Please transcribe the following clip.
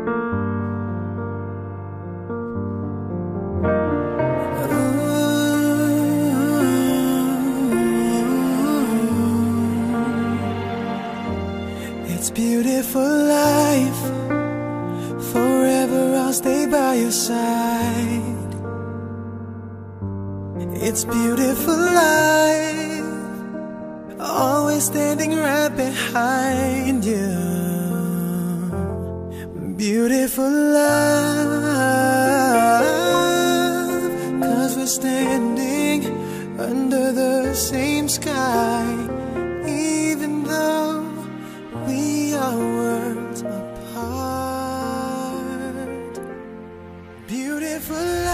It's beautiful life. Forever I'll stay by your side. It's beautiful life. Always standing right behind you. Beautiful love. 'Cause we're standing under the same sky, even though we are worlds apart. Beautiful